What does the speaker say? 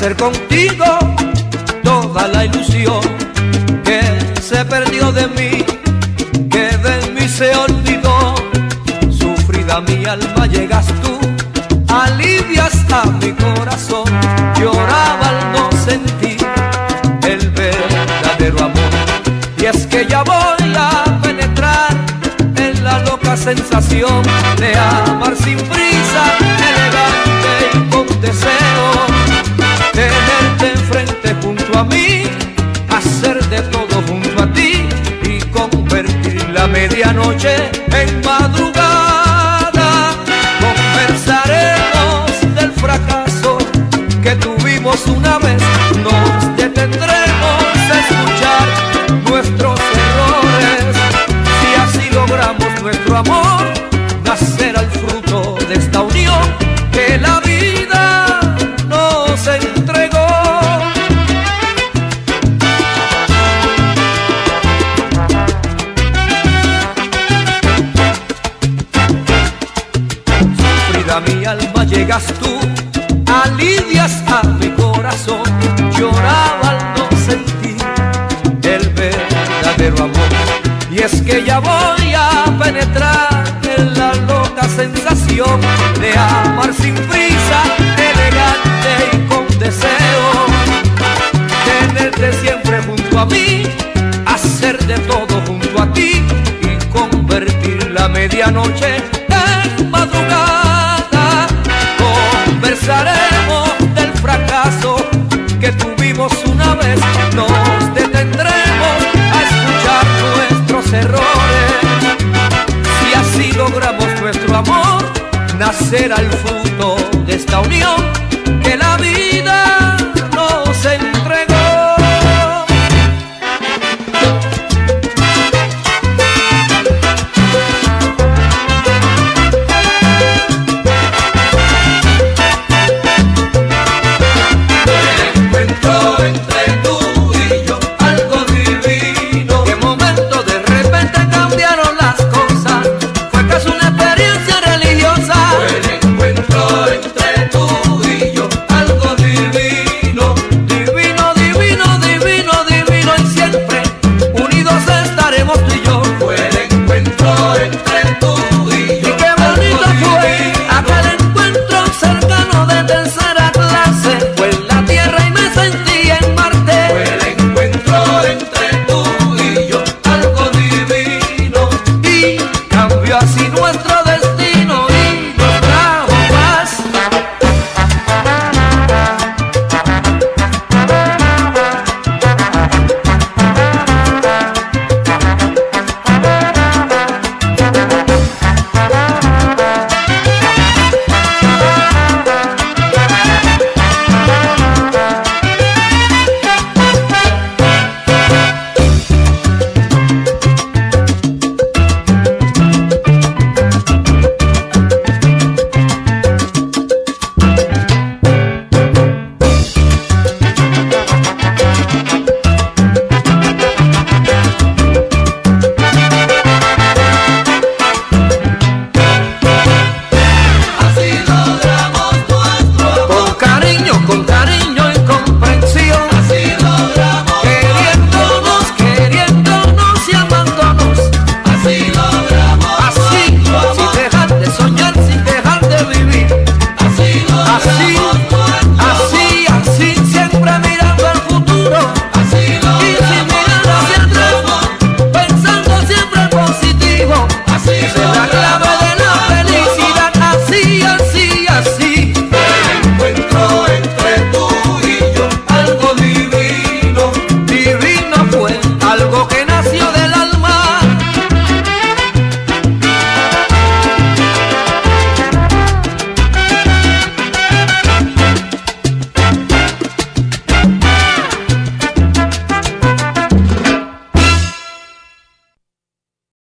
hacer contigo toda la ilusión que se perdió de mí, que de mí se olvidó. Sufrida mi alma llegas tú, alivias a mi corazón. Lloraba al no sentir el verdadero amor, y es que ya voy a penetrar en la loca sensación de amar sin prisa, elegante y con deseo. Tenerte enfrente junto a mí, hacer de todo junto a ti y convertir la medianoche en madrugada. Conversaremos del fracaso que tuvimos una vez, nos detendremos a escuchar nuestros errores. Si así logramos nuestro amor, nacerá el fruto de esta unión que la vida nos entregó. Sufrida mi alma llegas tú, alivias a mi corazón. Lloraba al no sentir el verdadero amor, y es que ya voy a penetrar en la loca sensación de amar sin prisa, elegante y con deseo. Tenerte siempre junto a mí, hacer de todo junto a ti y convertir la medianoche en madrugada. Conversaremos del fracaso que tuvimos una vez, nos detendremos a escuchar nuestros errores. Si así logramos nuestro amor, nacerá